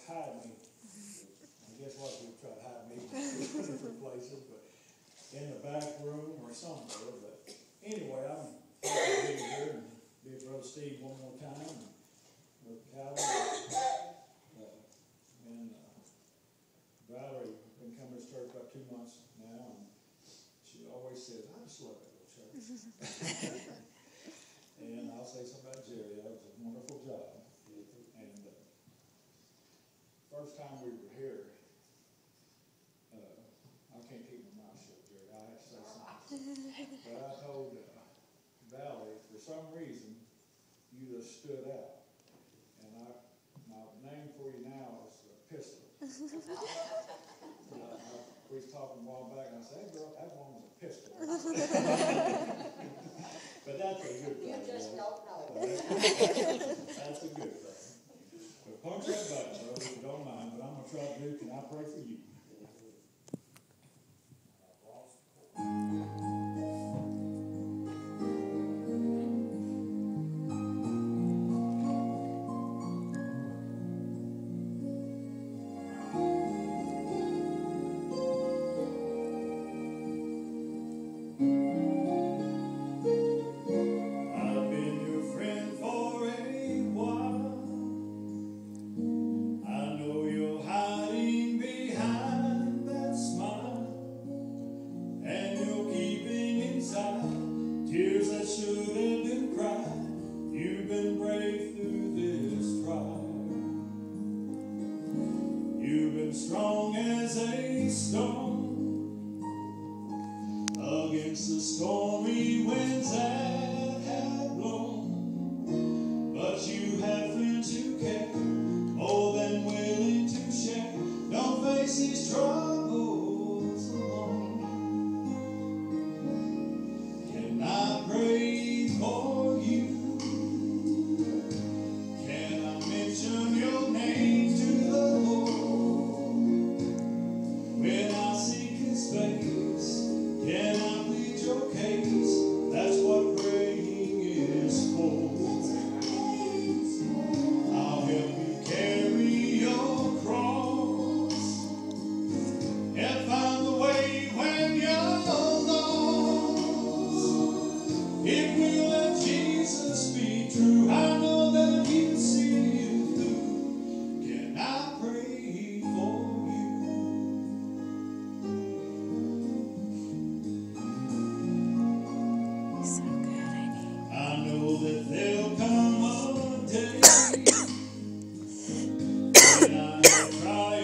hide me. I guess a lot of people try to hide me in different places, but in the back room or somewhere. But anyway, I'm happy to be here and be with Brother Steve one more time, and with Calvin. And Valerie been coming to church about 2 months now, and she always says, I just love that little church. And I'll say something about Jerry. That was a wonderful job. And first time we were here, I can't keep my mouth shut, Jerry. I have to say something. But I told Valerie, for some reason, you just stood out. And my name for you now is Pistol. We was talking a while back, and I said, hey girl, that one was a pistol. But that's a good thing. You just don't know. That's a good thing. But punch that button, brother, if you don't mind, but I'm going to try to do it. Can I pray for you? Strong as a stone against the stormy winds that have blown, but you have friends who care, more than willing to share. Don't face these troubles alone. Can I pray for you? Can I mention your name to the Lord? When I seek His face, can I plead your case? That's what praying is for. I'll help you carry your cross and find the way when you're lost. If we let Jesus be true, I know that He'll see you through. Can I pray for you? I know that there'll come a day when I have tried